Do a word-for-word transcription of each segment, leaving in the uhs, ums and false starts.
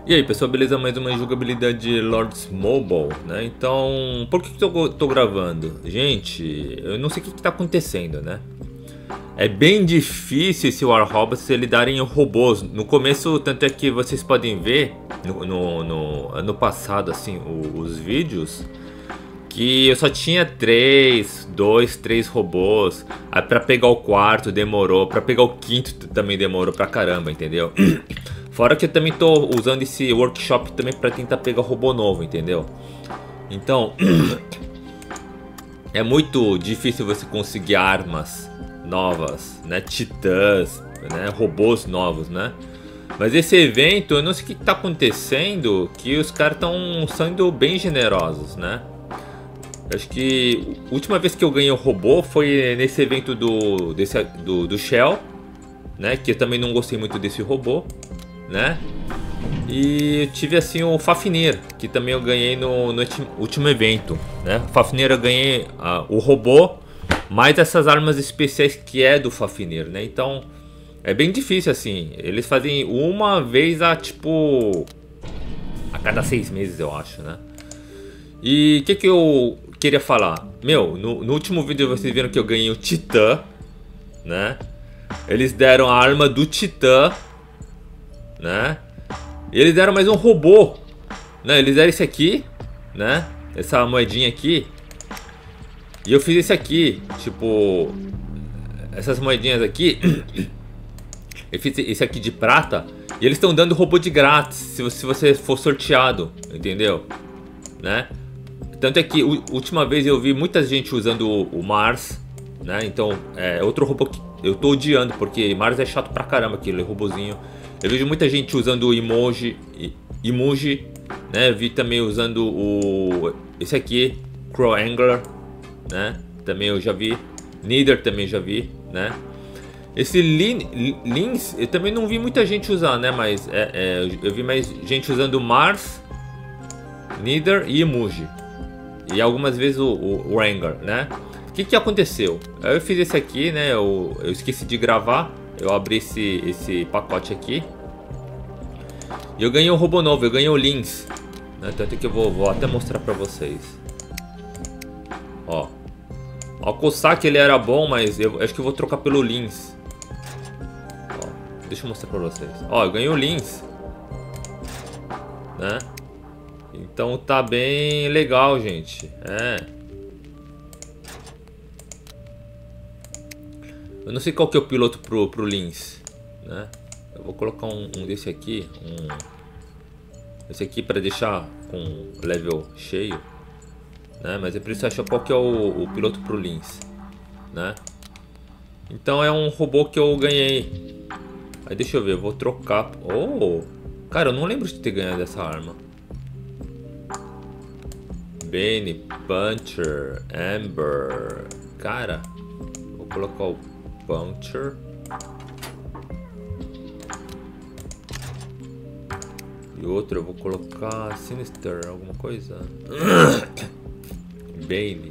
E aí pessoal, beleza? Mais uma jogabilidade de Lords Mobile, né? Então, por que, que eu tô gravando? Gente, eu não sei o que, que tá acontecendo, né? É bem difícil esse War Robots ele darem robôs. No começo, tanto é que vocês podem ver no, no, no ano passado, assim, o, os vídeos, que eu só tinha três, dois, três robôs. Aí pra pegar o quarto demorou, pra pegar o quinto também demorou pra caramba, entendeu? Fora que eu também tô usando esse workshop também pra tentar pegar robô novo, entendeu? Então, é muito difícil você conseguir armas novas, né? Titãs, né? Robôs novos, né? Mas esse evento, eu não sei o que tá acontecendo, que os caras estão sendo bem generosos, né? Eu acho que a última vez que eu ganhei um robô foi nesse evento do, desse, do, do Shell, né? Que eu também não gostei muito desse robô, né? E eu tive assim o Fafnir, que também eu ganhei no, no último evento, né? O Fafnir eu ganhei uh, o robô, mais essas armas especiais que é do Fafnir, né? Então é bem difícil assim. Eles fazem uma vez a tipo a cada seis meses, eu acho, né? E o que que eu queria falar? Meu, no, no último vídeo vocês viram que eu ganhei o Titã, né? Eles deram a arma do Titã, né? E eles deram mais um robô, né? Eles deram esse aqui, né? Essa moedinha aqui. E eu fiz esse aqui, tipo, essas moedinhas aqui. Eu fiz esse aqui de prata. E eles estão dando robô de grátis se você, se você for sorteado, entendeu? Né? Tanto é que a última vez eu vi muita gente usando o, o Mars, né? Então é outro robô que eu tô odiando, porque Mars é chato pra caramba aquele robôzinho. Eu vejo muita gente usando o emoji, emoji, né? Vi também usando o esse aqui, Crow Angler, né? Também eu já vi. Neither também já vi, né? Esse Lins eu também não vi muita gente usar, né? Mas é, é, eu vi mais gente usando Mars, Neither e emoji. E algumas vezes o, o, o Wrangler, né? O que que aconteceu? Eu fiz esse aqui, né? Eu, eu esqueci de gravar. Eu abri esse, esse pacote aqui. E eu ganhei um robô novo. Eu ganhei o Lins, né? Tanto que eu vou, vou até mostrar pra vocês. Ó. Ó, o Cossack ele era bom, mas eu acho que eu vou trocar pelo Lins. Ó, deixa eu mostrar pra vocês. Ó, eu ganhei o Lins, né? Então tá bem legal, gente. É. Eu não sei qual que é o piloto pro, pro Lins, né? Eu vou colocar um, um desse aqui. Um, esse aqui para deixar com level cheio, né? Mas eu preciso achar qual que é o, o piloto pro Lins, né? Então é um robô que eu ganhei. Aí deixa eu ver, eu vou trocar. Oh! Cara, eu não lembro de ter ganhado essa arma. Bane, Puncher, Amber. Cara, vou colocar o Puncher. E outro eu vou colocar Sinister, alguma coisa. Bane.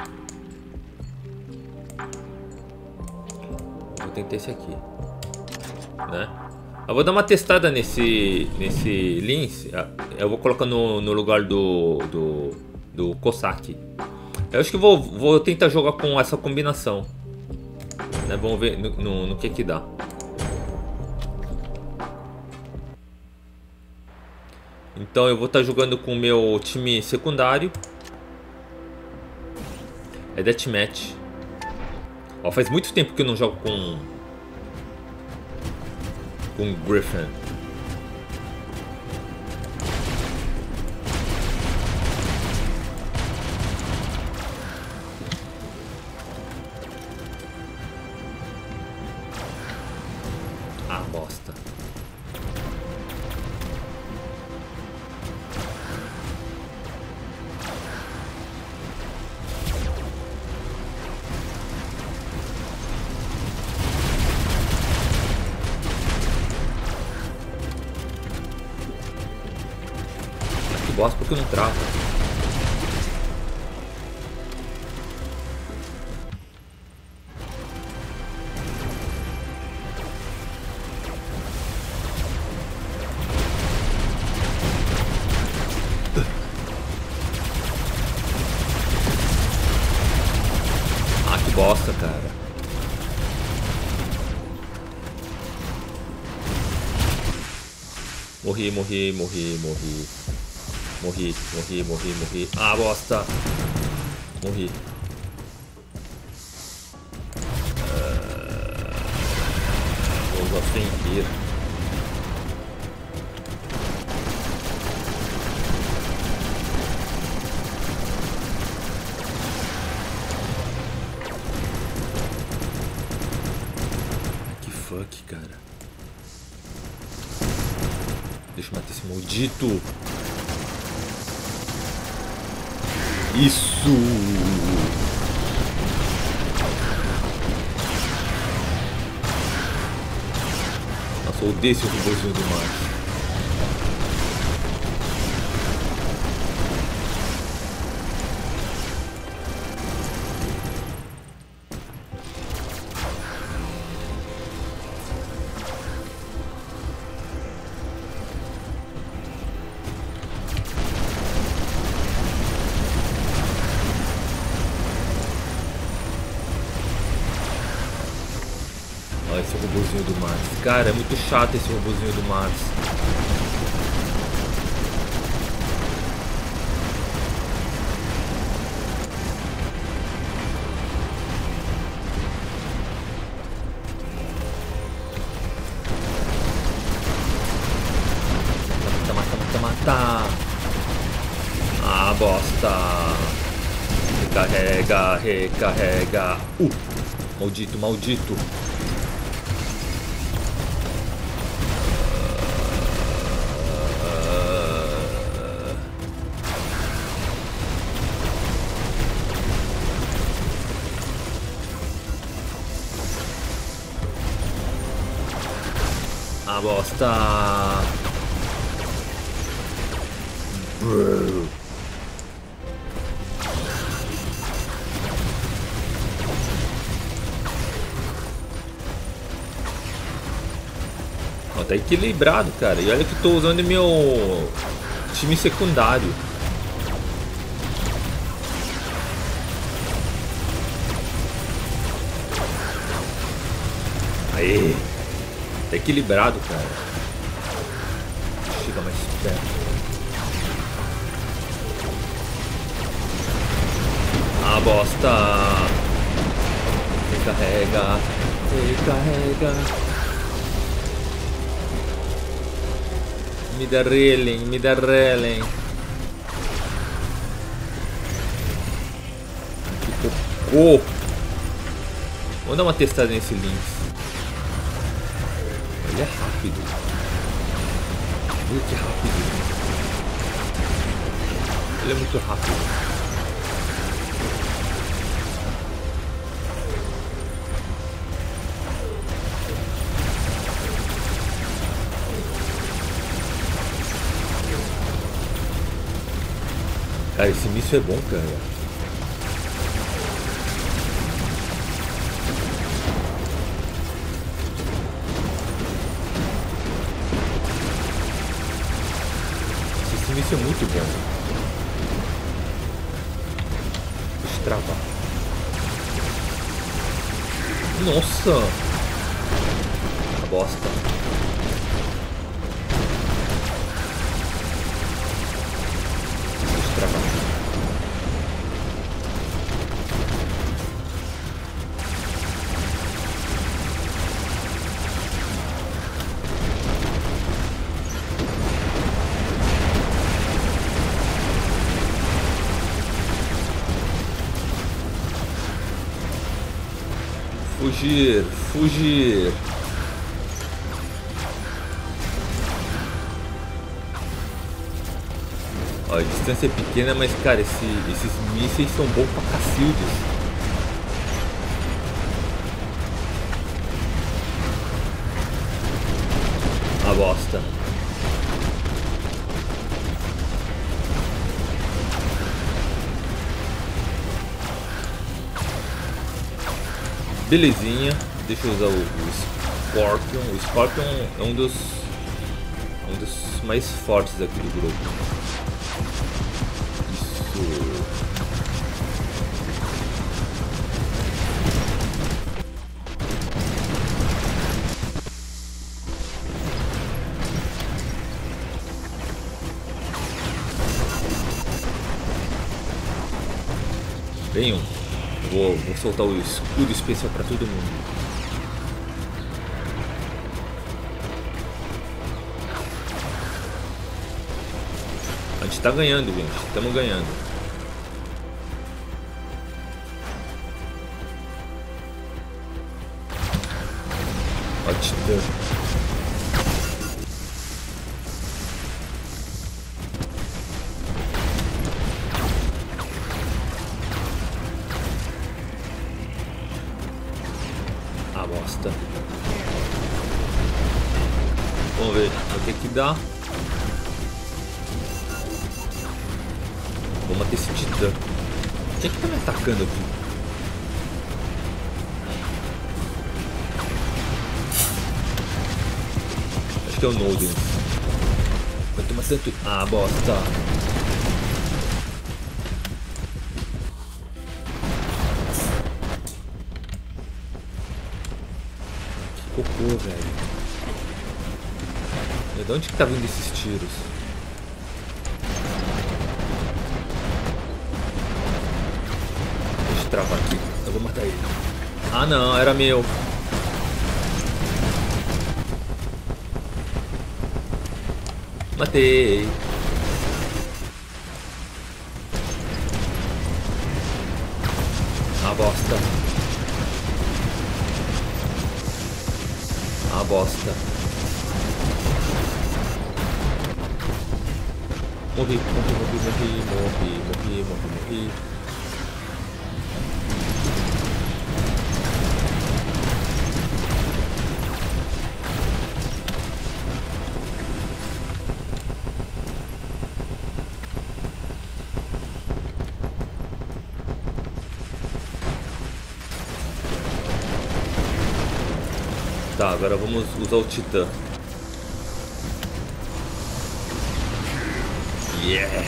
Vou tentar esse aqui, né? Eu vou dar uma testada nesse nesse Lins. Eu vou colocar no, no lugar do do, do Cossack. Eu acho que vou, vou tentar jogar com essa combinação, né? Vamos ver no, no, no que que dá. Então eu vou estar jogando com o meu time secundário. É Deathmatch. Ó, faz muito tempo que eu não jogo com com Griffin. Ah, bosta. Bosta porque não trava. bosta, cara. Morri, morri, morri, morri. Morri, morri, morri, morri. Ah, bosta. Morri. Uh... Vou usar Fenrir. Que fuck, cara. Deixa eu matar esse maldito. Isso! Nossa, eu odeio esse robôzinho do mar. Olha esse robôzinho do Mars. Cara, é muito chato esse robôzinho do Mars. Mata, mata, mata, mata. Ah, bosta. Recarrega, recarrega. Uh, maldito, maldito. Ah, bosta. Bro. Ó, tá equilibrado, cara. E olha que tô usando meu time secundário. Aê. Tá equilibrado, cara. Chega mais perto. Ah, bosta. Recarrega. Recarrega. Me dá reeling, me dá reeling. Que cocô. Vamos dar uma testada nesse Lynx. Ele é rápido. Olha que rápido. Ele é muito rápido. Cara, esse míssil é bom, cara. Isso é muito bom. Deixa eu travar. Nossa! A bosta. Deixa eu travar. Fugir, fugir. Ó, a distância é pequena, mas cara, esse, esses mísseis são bons pra cacildes. A bosta. Belezinha, deixa eu usar o, o Scorpion. O Scorpion é um dos um dos mais fortes aqui do grupo. Isso. Venham. Vou, vou soltar o escudo especial pra todo mundo. A gente tá ganhando, gente. Estamos ganhando. Ó, Titã. Ah, bosta. Vamos ver. Vai ter que dar. Vou matar esse Titã. Quem é que tá me atacando aqui? Acho que é o Nodens. Vai tomar tanto... Ah, bosta. Que cocô, velho. De onde que tá vindo esses tiros? Travar aqui, eu vou matar ele. Ah não, era meu. Matei. Ah, bosta. Ah, bosta. Morri, morri, morri, morri, morri, morri, morri, morri. Tá, agora vamos usar o Titã. Yeah!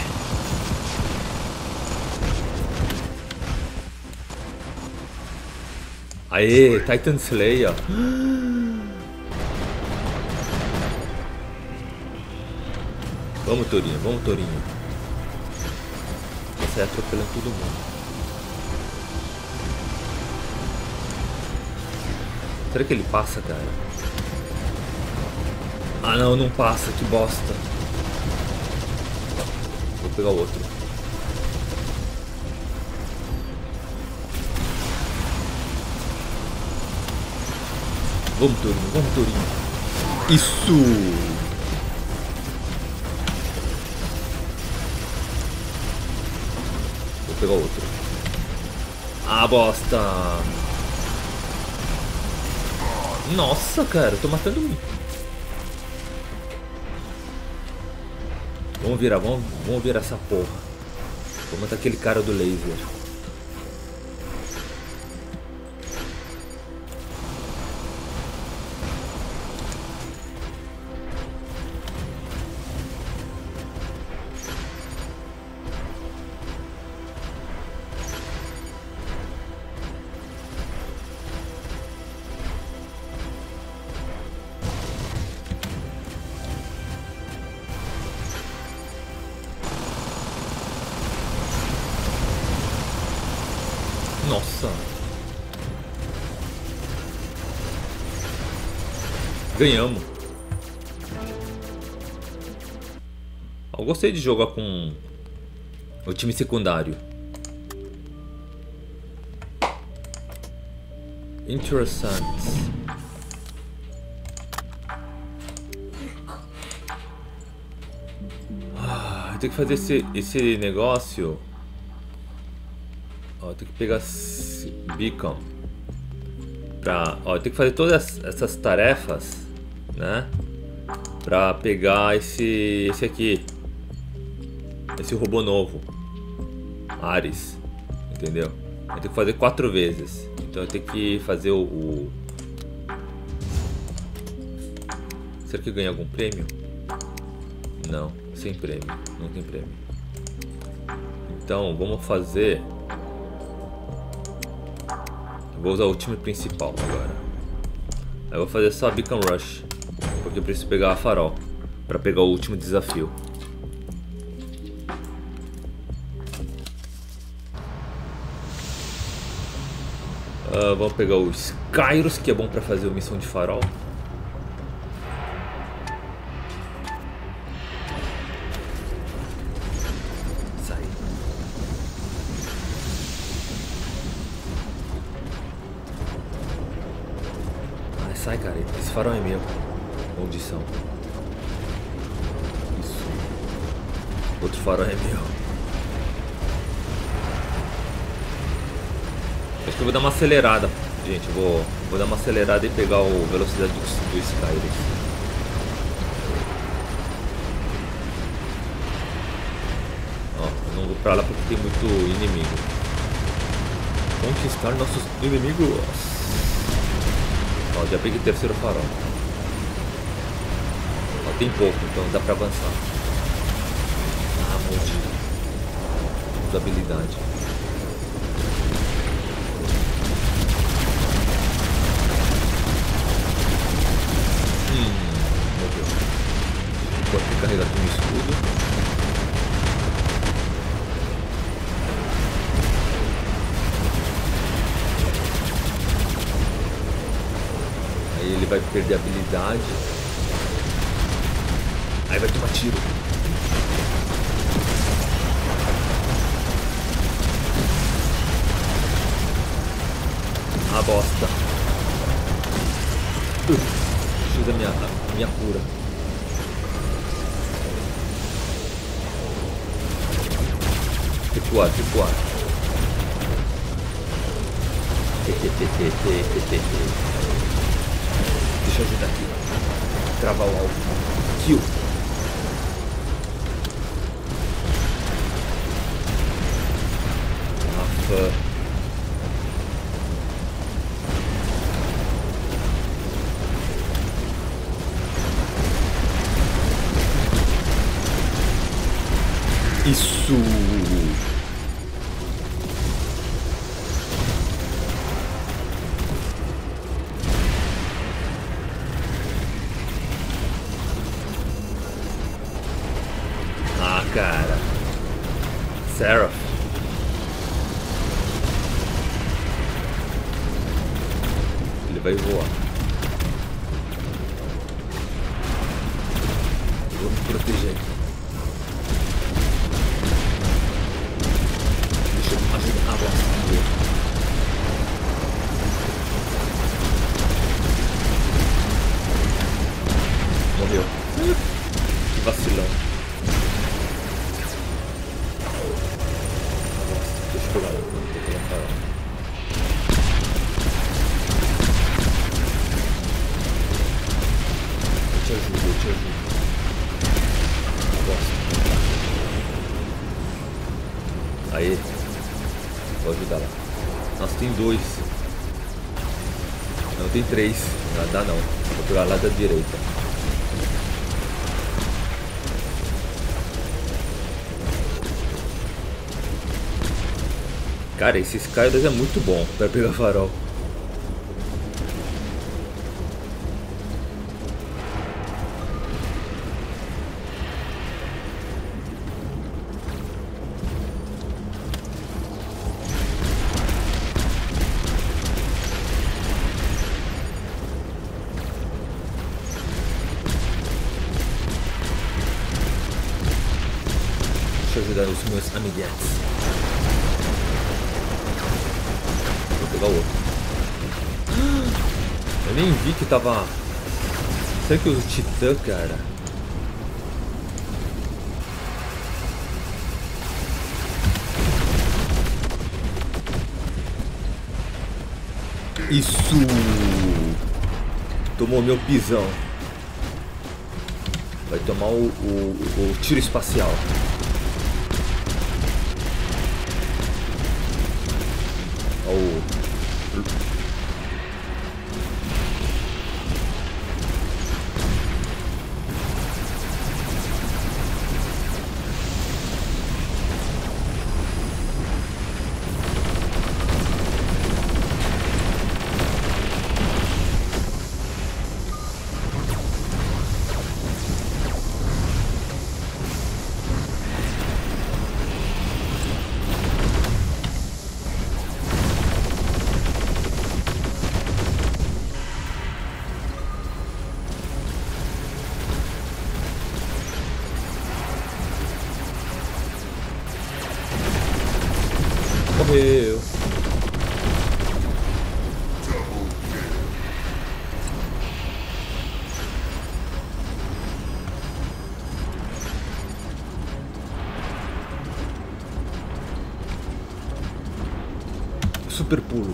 Aê, Titan Slayer! Vamos, Torinho, vamos, Torinho. Vou sair atropelando todo mundo. Será que ele passa, cara? Ah não, não passa, que bosta. Vou pegar o outro. Vamos, Torinho, vamos, Torinho. Isso! Vou pegar o outro. Ah, bosta! Nossa, cara, eu tô matando um. Vamos virar, vamos, vamos virar essa porra. Vou matar aquele cara do laser. Nossa. Ganhamos. Eu gostei de jogar com o time secundário. Interessante. Ah, tem que fazer esse, esse negócio. Ó, tem que pegar Beacon pra, ó, tem que fazer todas essas tarefas, né? Pra pegar esse, esse aqui, esse robô novo, Ares, entendeu? Eu tenho que fazer quatro vezes, então eu tenho que fazer o, o... Será que ganha algum prêmio? Não, sem prêmio, não tem prêmio. Então vamos fazer. Vou usar o time principal agora. Eu vou fazer só Beacon Rush, porque eu preciso pegar a Farol para pegar o último desafio. Uh, vamos pegar o Skyros, que é bom pra fazer a missão de farol. Sai. Ah, sai, cara. Esse farol é meu. Maldição. Isso. Outro farol é meu. Acho que eu vou dar uma acelerada, gente. Eu vou, vou dar uma acelerada e pegar a velocidade do, do Skyros. Ó, eu não vou pra lá porque tem muito inimigo. Conquistar nossos inimigos. Ó, já peguei o terceiro farol. Ó, tem pouco, então dá pra avançar. Ah, maldito. Usabilidade. Pode ter carregado um escudo. Aí ele vai perder a habilidade. Aí vai tomar tiro. Ah, bosta. Uh, X a minha, a minha cura. Recuar, recuar. Deixa eu ajudar aqui. Travar o alvo. Kill. Rafa. Isso. Ah, cara. Seraph. Ele vai voar. Eu vou me proteger aqui. Deixa eu ajudar a bosta. Morreu. Que vacilão. Deixa eu pegar lá. Deixa eu pegar lá. Eu te ajudo, eu te ajudo. Bosta. Aí. Vou ajudar lá. Nossa, tem dois. Não, tem três. Não dá não. Vou pegar lá da direita. Cara, esse Skyros é muito bom pra pegar farol. Deixa eu ajudar os meus amiguetes. Vou pegar o outro. Eu nem vi que tava... Será que eu uso Titã, cara? Isso! Tomou meu pisão. Vai tomar o, o, o tiro espacial. Oh. morreu. Super pulo.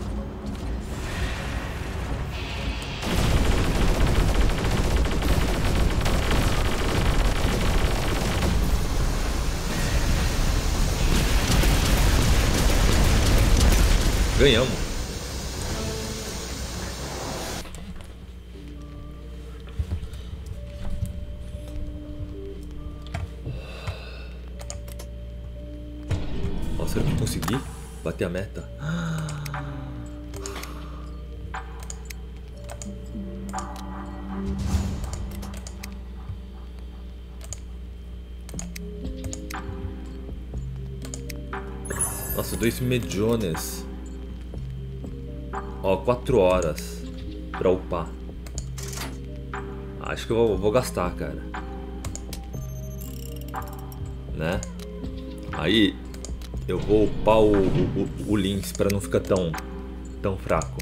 Ganhamos. Nossa, será que eu consegui bater a meta? Nossa, dois medalhões. Ó, quatro horas pra upar. Acho que eu vou, vou gastar, cara. Né? Aí eu vou upar o, o, o Lynx pra não ficar tão, tão fraco.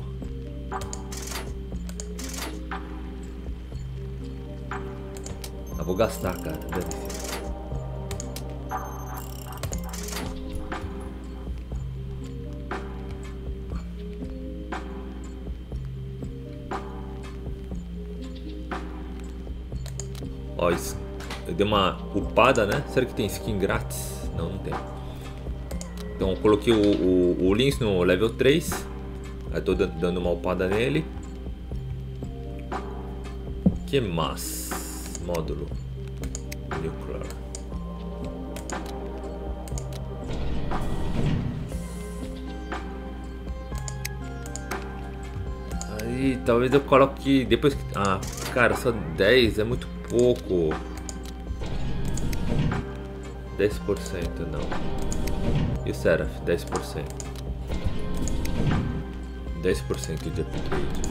Eu vou gastar, cara. Deve ser. Ó, isso. Eu dei uma upada, né? Será que tem skin grátis? Não, não tem. Então eu coloquei o, o, o Lynx no level três. Aí tô dando uma upada nele. Que mais? Módulo Nuclear. Aí talvez eu coloque depois que... Ah, cara, só dez é muito pouco. dez por cento não. E o Seraph, dez por cento. dez por cento de upgrade.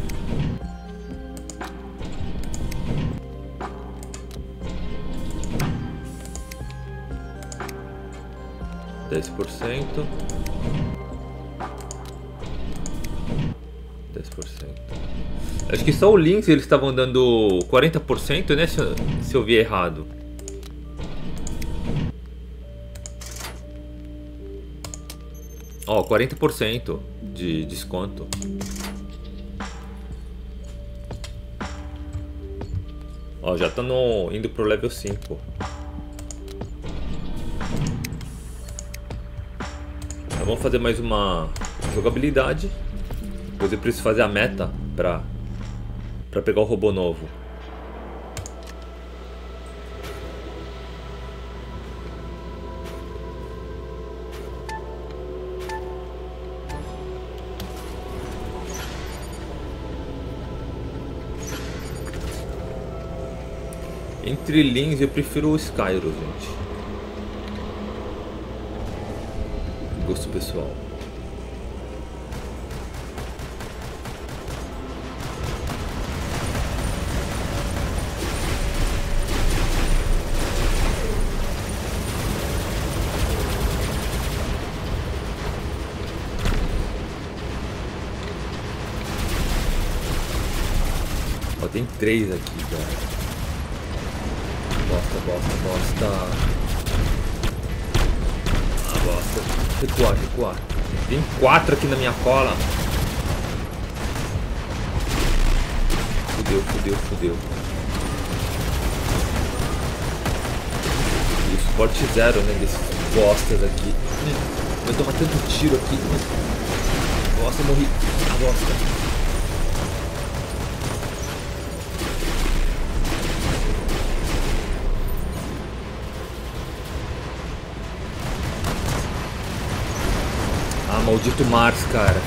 dez por cento. dez por cento. Acho que só o Lynx eles estavam dando quarenta por cento, né? Se eu, se eu vi errado. Ó, quarenta por cento de desconto. Ó, já tá no, indo pro level cinco. Então, vamos fazer mais uma jogabilidade. Depois eu preciso fazer a meta pra, pra pegar o robô novo. Entre Lynx eu prefiro o Skyro, gente. Gosto pessoal. Ó, tem três aqui, cara. Bosta, bosta, bosta. Ah, bosta. Recuar, recuar. Tem quatro aqui na minha cola. Fudeu, fudeu, fudeu. E o suporte zero, né, desses bostas aqui. Eu tô matando tiro aqui. Nossa, eu morri. Ah, bosta. Maldito Mars, cara.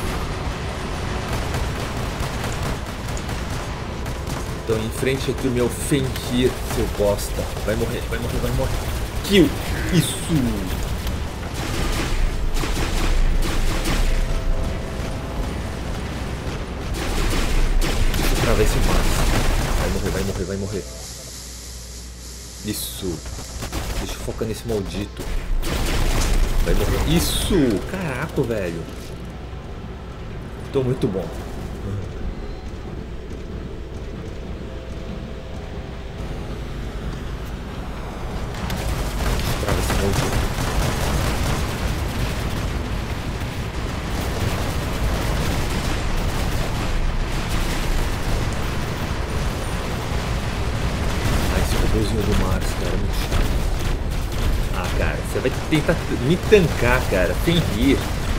Então em frente aqui o meu Fenrir, seu bosta. Vai morrer, vai morrer, vai morrer. Kill! Isso! Deixa eu travar esse Mars. Vai morrer, vai morrer, vai morrer. Isso! Deixa eu focar nesse maldito. Vai morrer. Isso! Caraca, velho. Tô muito bom. Trava esse monte. Robôzinho do Mars, cara, muito chato. Ah, cara, você vai tentar me tancar, cara, sem rir.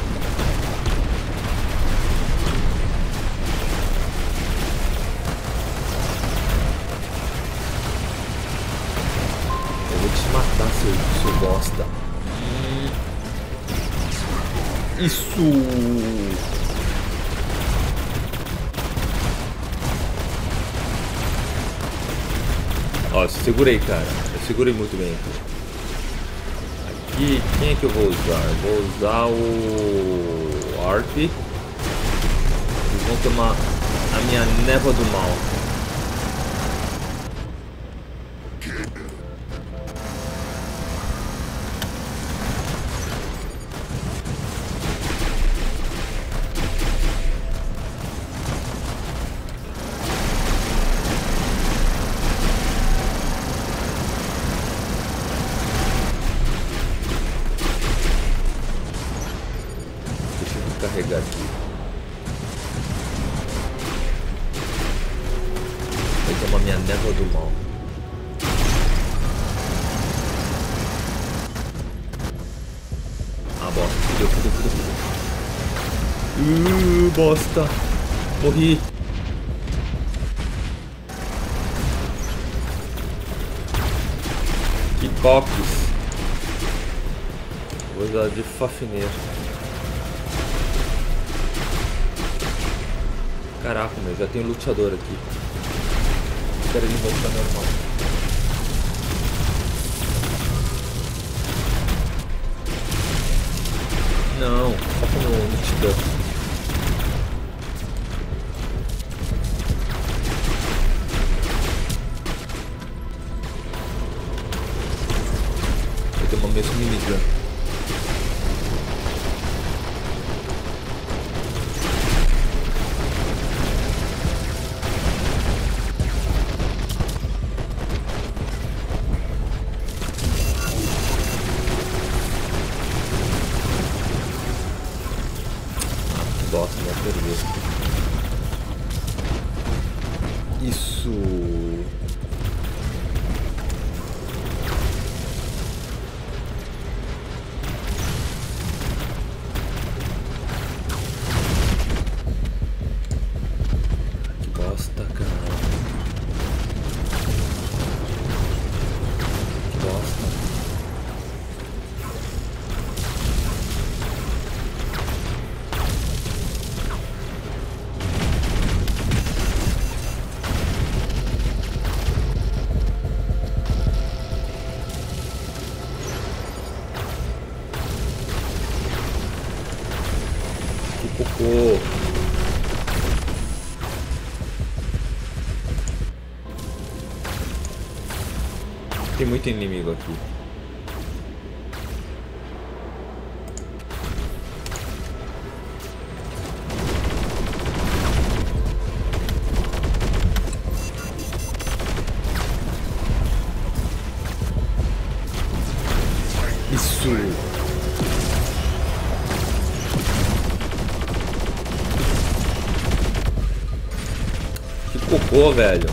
Eu vou te matar, seu, seu bosta. Isso! Ó, segurei, cara. Eu segurei muito bem aqui. Aqui, quem é que eu vou usar? Eu vou usar o Arp. Eles vão tomar a minha névoa do mal. Carregar aqui. Vai tomar minha névoa do mal. Ah, bosta. Fudeu, fudeu, fudeu, fudeu. Uh, bosta. Morri. Que copos. Vou usar de Fafnir. Caraca, meu, já tem um luteador aqui. Espera ele voltar normal. Não, foca no, no titã. Vai ter uma mesma minigun. Bosta, vai perder. Isso. Que bosta, cara. Que bosta. Cocô. Tem muito inimigo aqui. Isso. Cocô, velho.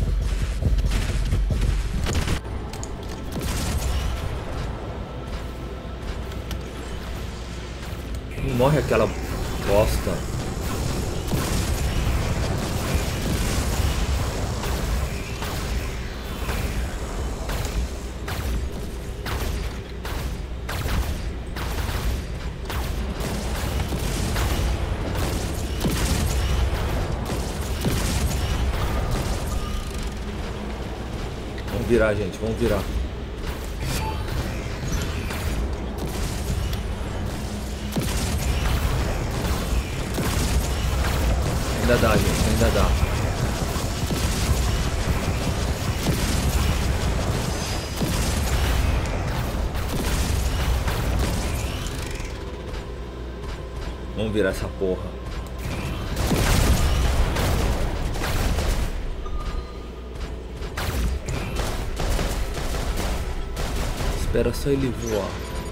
Não morre aquela bosta. Vamos virar, gente, vamos virar. Ainda dá, gente, ainda dá. Vamos virar essa porra. Espera só ele voar.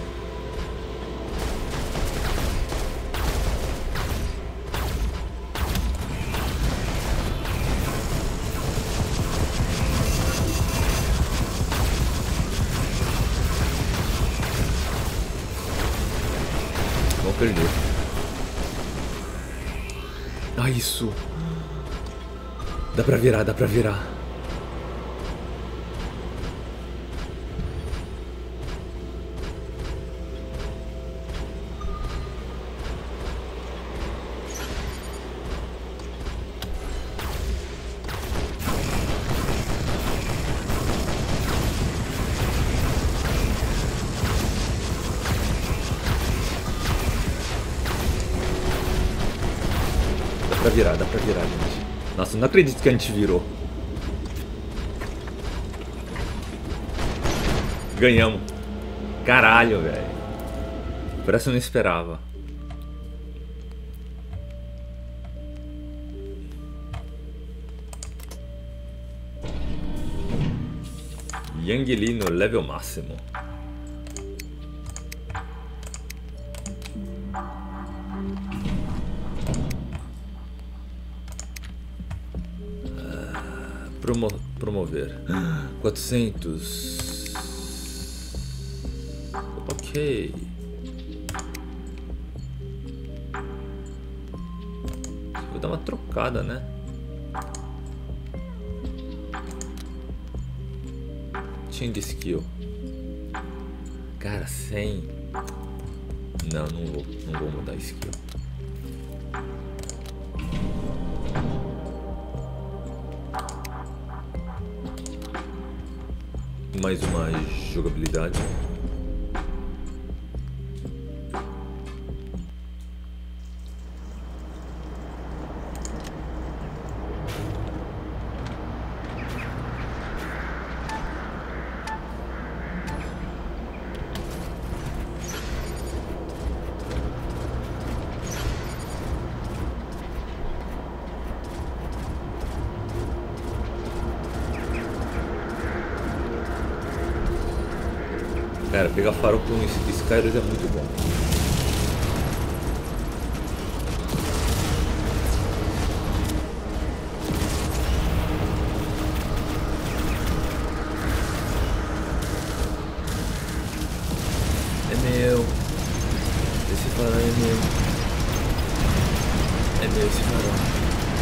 Vou perder. Ah, isso. Dá pra virar, dá pra virar. Dá pra virar, dá pra virar, gente. Nossa, não acredito que a gente virou. Ganhamos. Caralho, velho. Parece que eu não esperava. Yang Li no level máximo. Promo promover quatrocentos. Ok. Vou dar uma trocada, né? Change skill. Cara, cem. Não, não vou, não vou mudar skill. Mais uma jogabilidade. Cara, pegar farol com Skyros é muito bom. É meu. Esse farol é meu. É meu esse farol.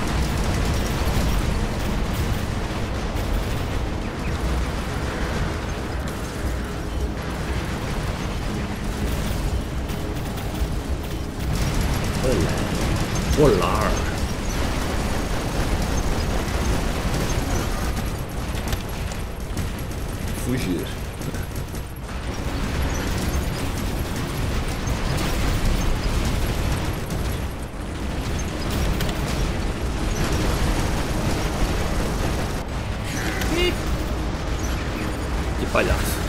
Polar. Fugir. Que palhaço.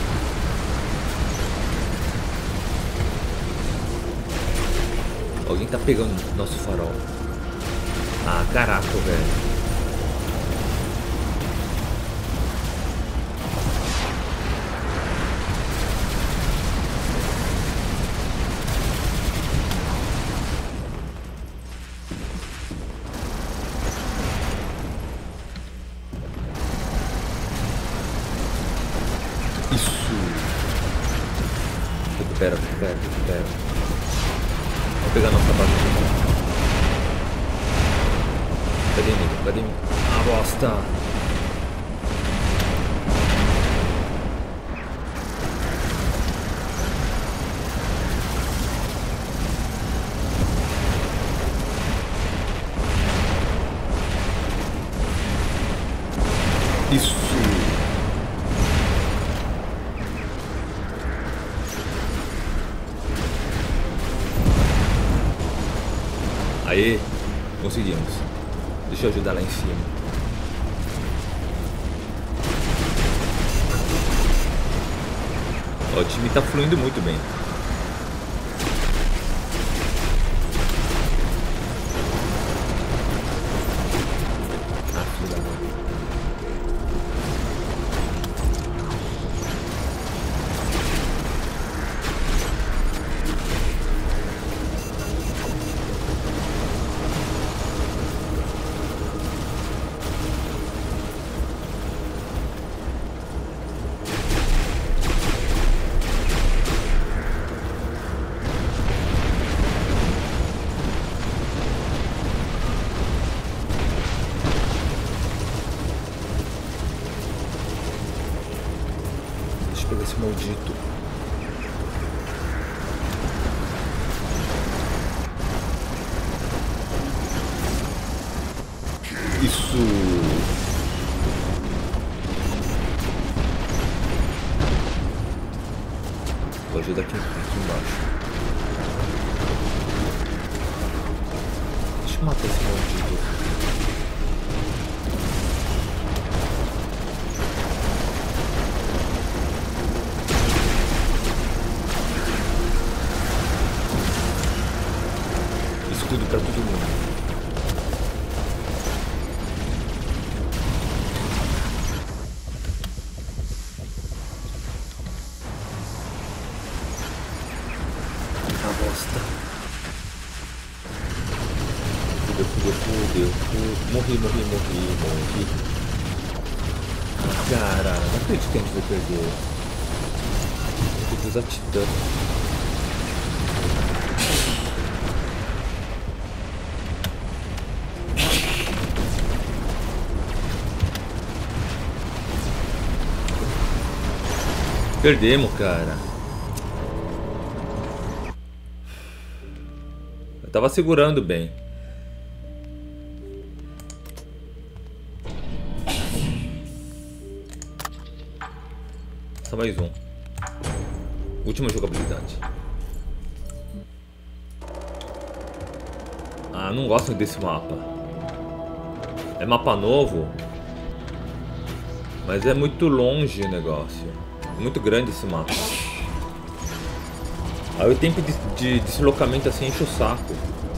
Alguém tá pegando nosso farol. Ah, caraca, velho. Isso. Recupera, recupera, recupera. Vou pegar nossa base. Cadê ele? Cadê ele? Ah, bosta! Isso! Aí, conseguimos. Deixa eu ajudar lá em cima. Ó, o time tá fluindo muito bem. pegar esse maldito. Isso. Vou ajudar aqui, aqui embaixo. Deixa eu matar esse maldito. Escudo pra todo mundo. Fudeu, fudeu, fudeu, fudeu. Morri, morri, morri, morri. Cara, não acredito que a gente vai perder. Tem que usar titã. Perdemos, cara. Eu tava segurando bem. Só mais um. Última jogabilidade. Ah, não gosto desse mapa. É mapa novo, mas é muito longe o negócio. É muito grande esse mapa. Aí o tempo de, de deslocamento assim enche o saco.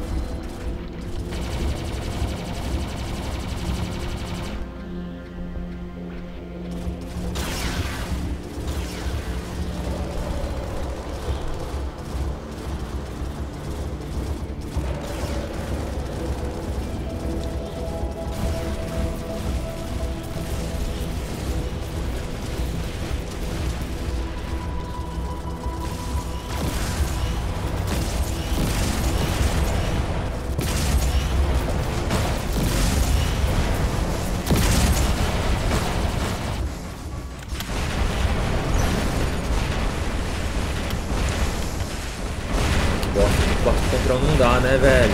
quatro contra um não dá, né, velho?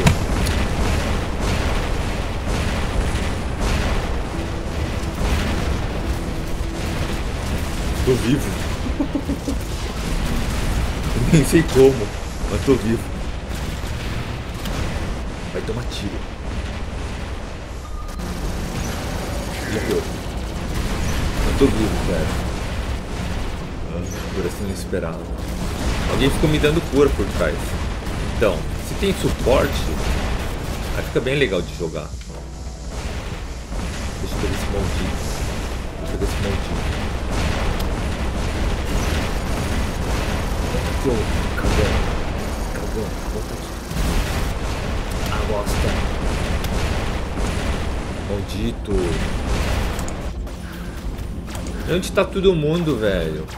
Tô vivo. Nem sei como, mas tô vivo. Vai tomar tiro. Morreu. Eu tô vivo, velho. Cura assim inesperada. Alguém ficou me dando cura por trás. Então, se tem suporte, aí fica bem legal de jogar. Deixa eu pegar esse maldito. Deixa eu pegar esse maldito. Tô cagando. Cagando. Volta aqui. Ah, bosta. Maldito. Onde tá todo mundo, velho?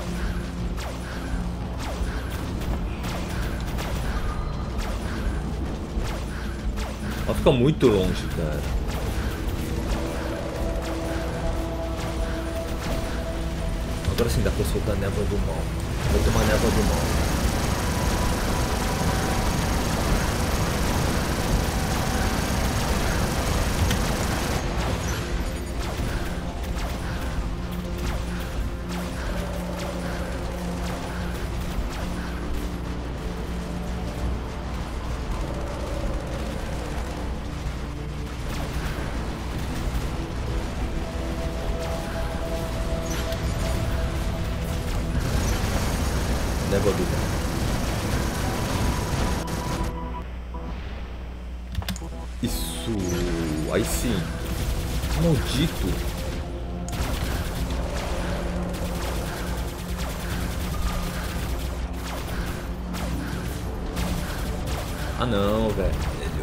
Ela fica muito longe, cara. Agora sim dá pra soltar a névoa do mal. Vou tomar a névoa do mal. Névoa do mal. Isso. Aí sim. Maldito. Ah não, velho.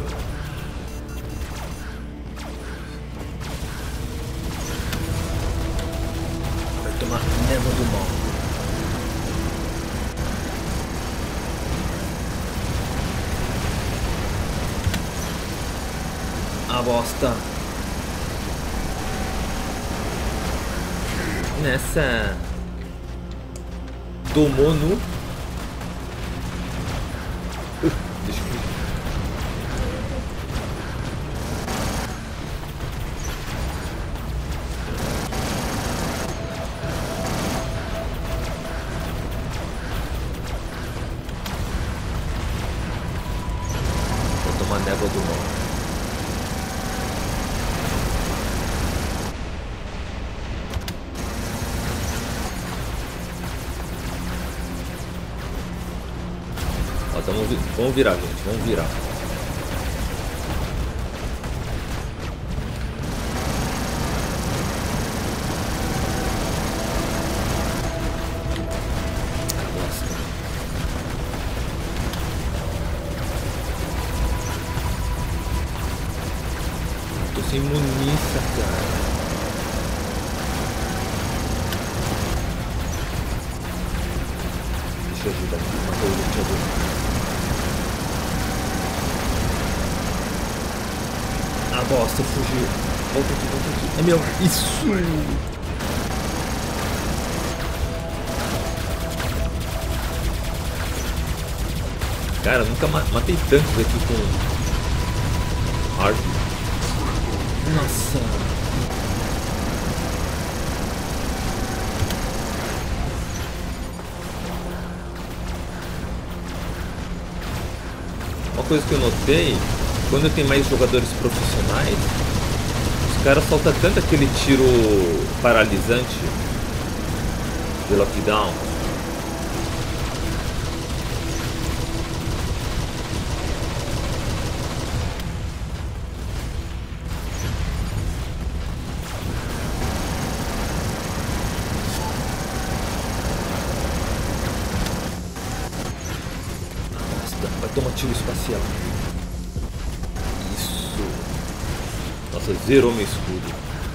Vai tomar névoa do mal. A bosta. Nessa. Tomou no... Uh, deixa eu ver. Vou tomar névoa do mal. Tamo, vamos virar, gente. Vamos virar. Nossa. Tô sem muniça, cara. Deixa eu ajudar aqui. Matou o luteador. Ah, bosta, fugiu. Volta aqui, volta aqui. É meu. Isso! Cara, eu nunca ma matei tantos aqui com Hard. Nossa! Uma coisa que eu notei, quando tem mais jogadores profissionais, os caras soltam tanto aquele tiro paralisante de lockdown. Nossa, vai tomar tiro espacial. Nossa, zerou meu escudo.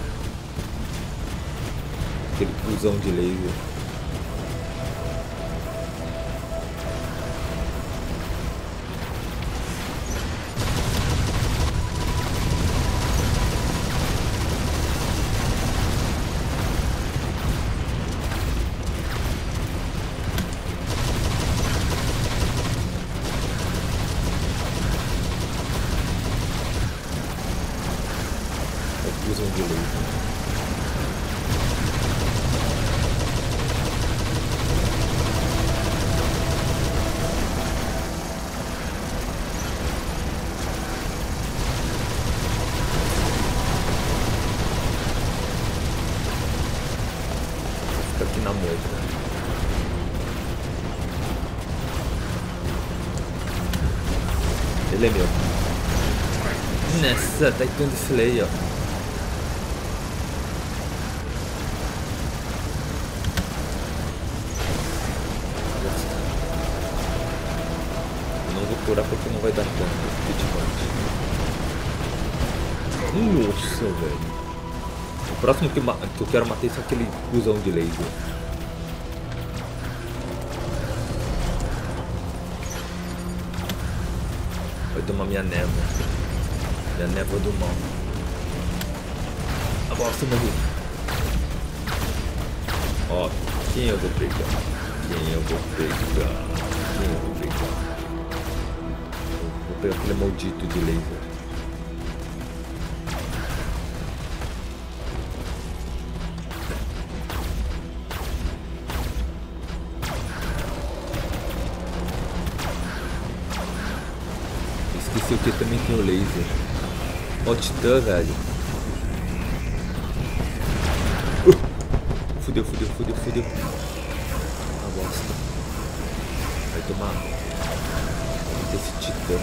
Aquele fusão de laser. Fusão de laser. Fica aqui na moita. Ele é meu. Nessa, tá Titan Slayer. Curar porque não vai dar tanto feedback. Nossa, velho. O próximo que, que eu quero matar é aquele fusão de laser. Vai tomar minha névoa. Minha névoa do mal. A bosta morreu. Ó, quem eu vou pegar? Quem eu vou pegar? Quem eu vou pegar? Vou pegar aquele maldito de laser. Esqueci o que também tem o laser. Ó, Titã, velho. Uh! Fudeu, fudeu, fudeu, fudeu. Ah, bosta. Vai tomar esse Titã.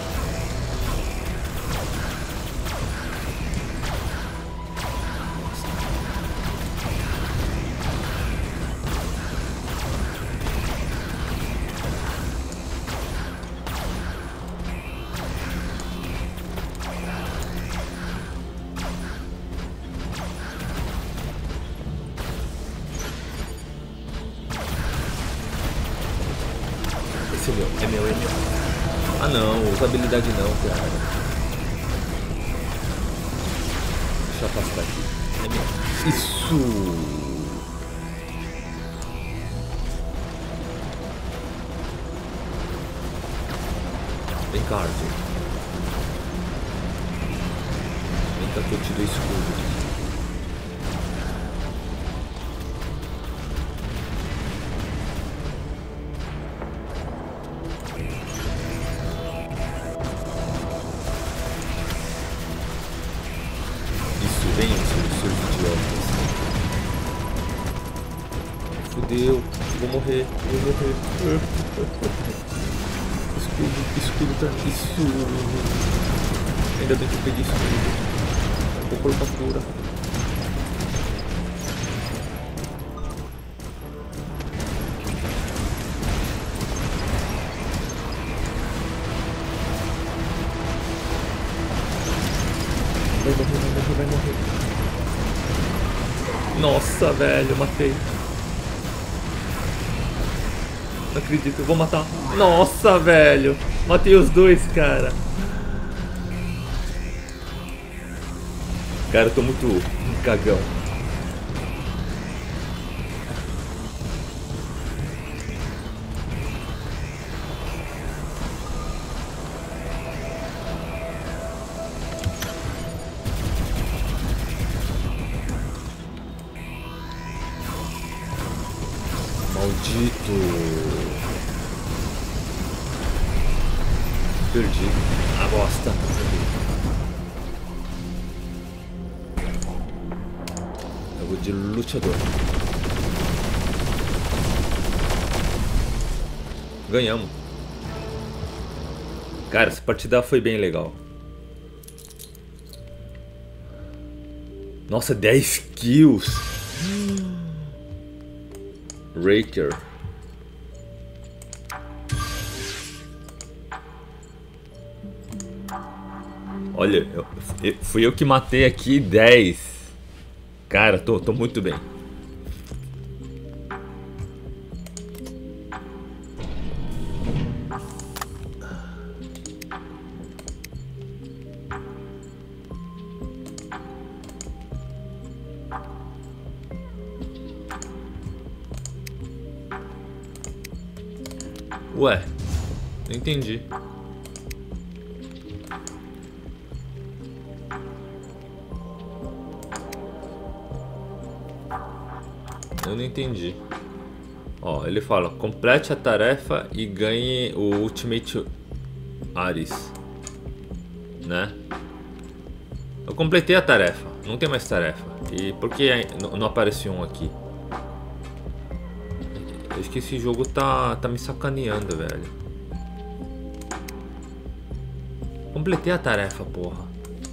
Esse é meu, é meu, é meu. Ah não, usa habilidade não, cara. Deixa eu afastar aqui. É meu. Isso! Vem cá, Arthur. Vem cá que eu te dou escudo. Isso, vem, seus, seus idiotas. Fudeu, vou morrer, vou morrer. Escudo, escudo tá. Isso. Ainda bem que eu peguei escudo. Vou colocar cura. Vai morrer, vai morrer, vai morrer. Nossa, velho, matei. Não acredito, eu vou matar. Nossa, velho. Matei os dois, cara. Cara, eu tô muito cagão. Maldito. Perdi. A bosta. Eu vou de lutador. Ganhamos. Cara, essa partida foi bem legal. Nossa, dez kills. Raker. Olha, eu, eu, fui eu que matei aqui dez. Cara, tô, tô muito bem. Ué, não entendi. Eu não entendi. Ó, ele fala, complete a tarefa e ganhe o Ultimate Ares, né? Eu completei a tarefa, não tem mais tarefa. E por que não aparece um aqui? Acho que esse jogo tá, tá me sacaneando, velho. Completei a tarefa, porra.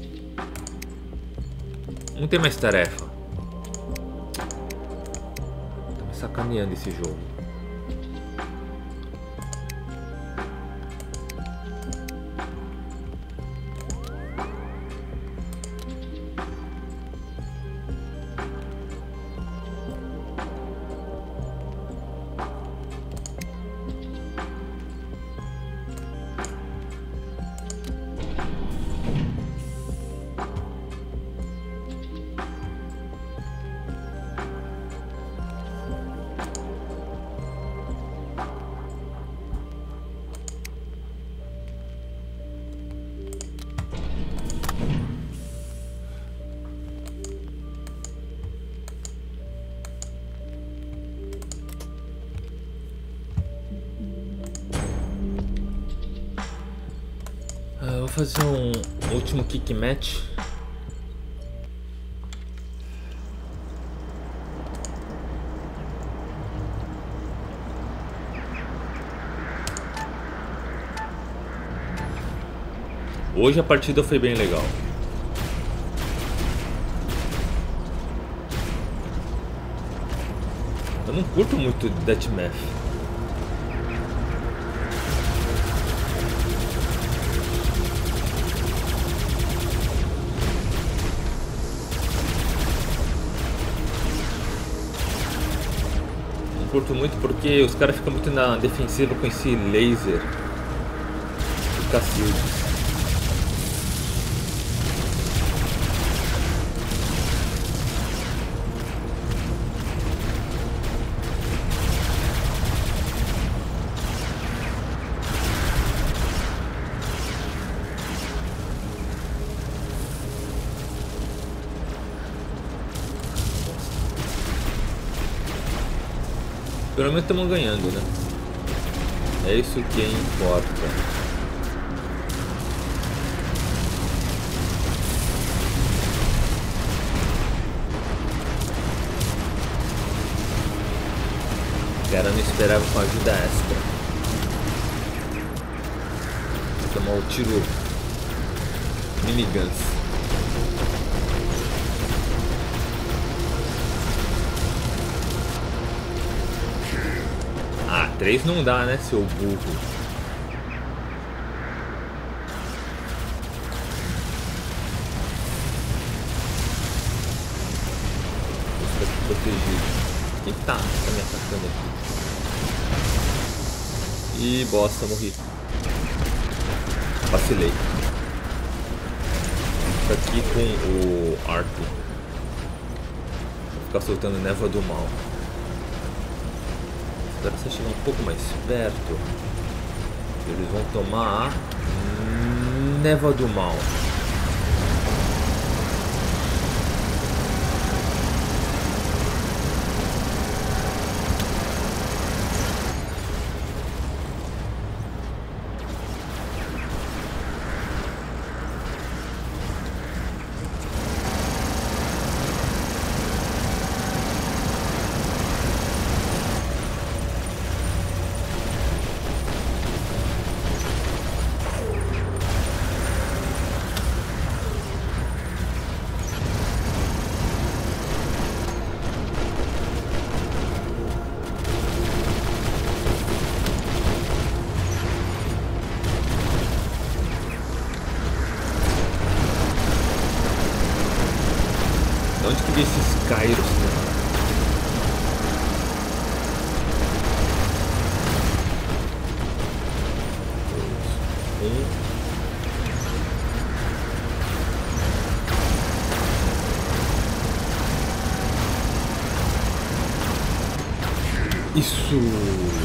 Não tem mais tarefa. Tá me sacaneando esse jogo. Vou fazer um último kick match. Hoje a partida foi bem legal. Eu não curto muito Deathmatch. Curto muito porque os caras ficam muito na defensiva com esse laser do Cacildes. pelo menos estamos ganhando, né? É isso que importa. O cara não esperava com ajuda extra. Vou tomar o tiro miniguns. Ah, três não dá, né, seu burro? Estou aqui protegido. Quem tá? Tá me atacando aqui. Ih, bosta, morri. Vacilei. Fica aqui com o arco. Vou ficar soltando névoa do mal. Agora se eu chegar um pouco mais perto, eles vão tomar a névoa do mal. Onde que vem esses Kairos, né? Um. Isso.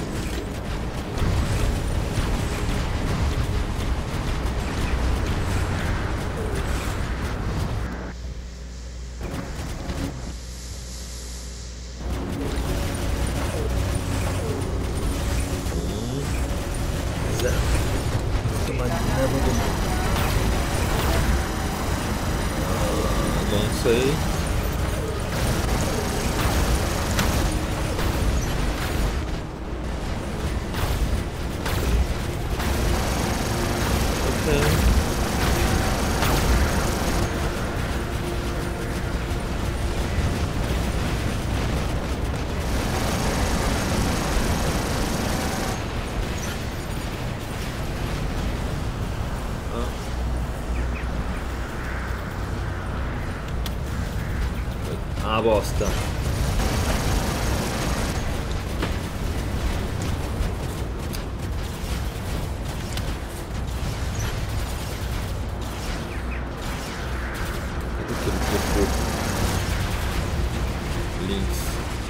Não sei. Ok. Ah, bosta. Links.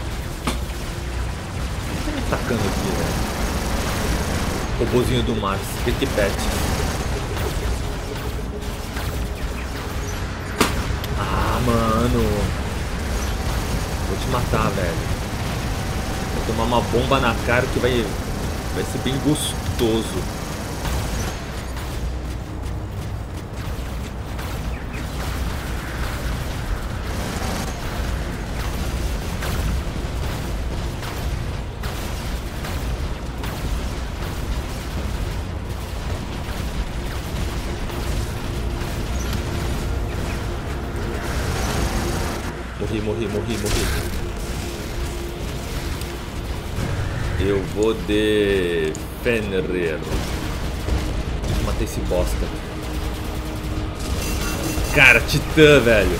O que tá me atacando aqui, velho? Robozinho do mar, Pet. Ah, mano. Vou te matar, velho. Vou tomar uma bomba na cara que vai, vai ser bem gostoso. Morri, morri, morri, morri. Eu vou de Fenrir. Deixa eu matar esse bosta. Cara, Titã, velho.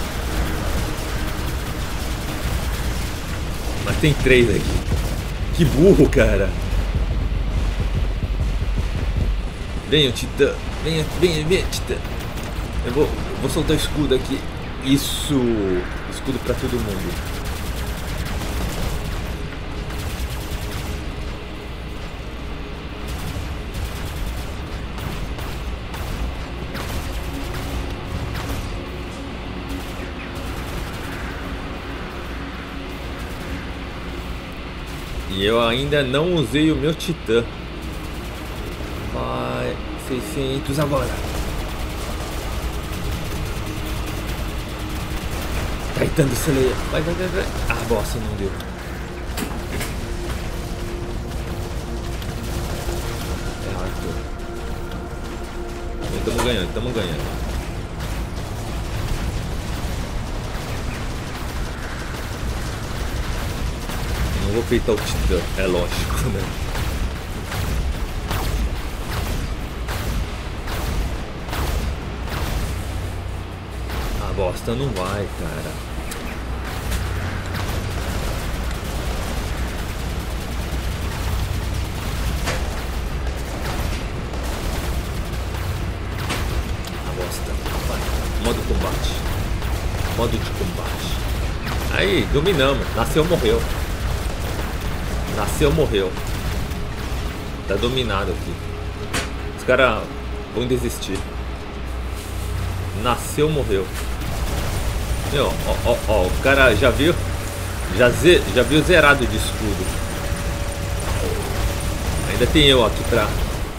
Mas tem três aqui. Que burro, cara. Venha, Titã. Venha, venha, venha, Titã. Eu vou, eu vou soltar o escudo aqui. Isso. Escudo pra todo mundo. E eu ainda não usei o meu titã. Vai, seiscentos agora. Caetano Celeia. Vai, vai, vai, vai. Ah, bosta, não deu. É, Arthur. Estamos ganhando, estamos ganhando. Não vou peitar o titã, é lógico, né? A bosta não vai, cara. A bosta, vai. Modo combate. Modo de combate. Aí, dominamos. Nasceu, morreu. Nasceu, morreu. Tá dominado aqui. Os caras vão desistir. Nasceu, morreu. Meu, ó, ó, ó, o cara já viu? Já, ze, já viu zerado de escudo. Ainda tem eu aqui pra...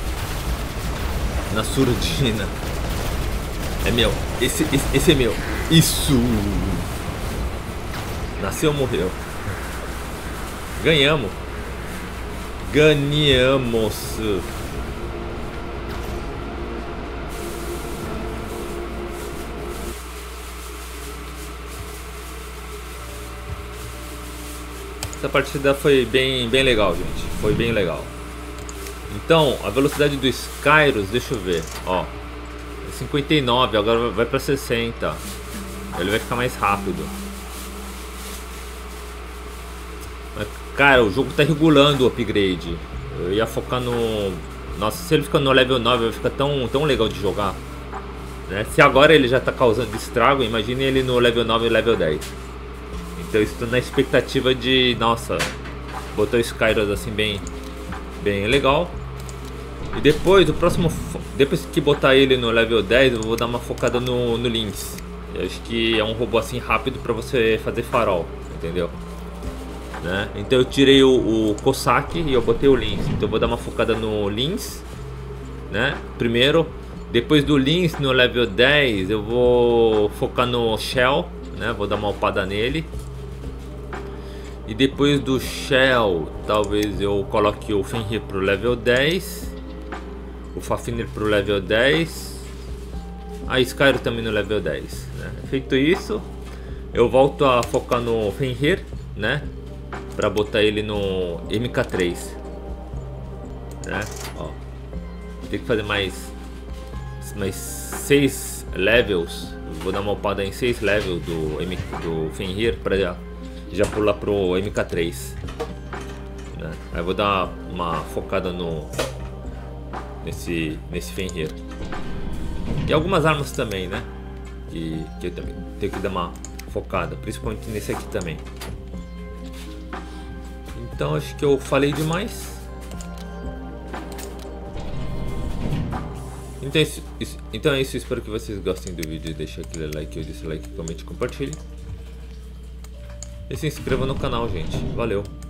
na surdina. É meu. Esse, esse, esse é meu. Isso! Nasceu, morreu. Ganhamos. Ganhamos. Essa partida foi bem, bem legal, gente. Foi bem legal. Então, a velocidade do Skyros, deixa eu ver. Ó, é cinquenta e nove, agora vai pra sessenta. Ele vai ficar mais rápido. Mas, cara, o jogo tá regulando o upgrade. Eu ia focar no... Nossa, se ele ficar no level nove, vai ficar tão, tão legal de jogar, né? Se agora ele já tá causando estrago, imagine ele no level nove e level dez. Então eu estou na expectativa de... Nossa, botar o Skyros assim bem, bem legal. E depois, o próximo... Depois que botar ele no level dez, eu vou dar uma focada no, no Lynx. Eu acho que é um robô assim rápido pra você fazer farol, entendeu? Né? Então eu tirei o, o Cossack e eu botei o Lynx. Então eu vou dar uma focada no Lynx, né? Primeiro. Depois do Lynx no level dez, eu vou focar no Shell, né? Vou dar uma upada nele. E depois do Shell, talvez eu coloque o Fenrir pro level dez. O Fafnir pro level dez. A Skyro também no level dez, né? Feito isso, eu volto a focar no Fenrir, né? Pra botar ele no M K três, né? Ó, tem que fazer mais mais seis levels. Vou dar uma upada em seis levels do, M, do Fenrir pra já, já pular pro M K três, né? Aí vou dar uma focada no nesse nesse Fenrir. E algumas armas também, né? Que, que eu também tenho que dar uma focada, principalmente nesse aqui também. Então acho que eu falei demais. Então, isso, isso, então é isso, espero que vocês gostem do vídeo. Deixa aquele like ou dislike, comente e compartilhe. E se inscreva no canal, gente. Valeu!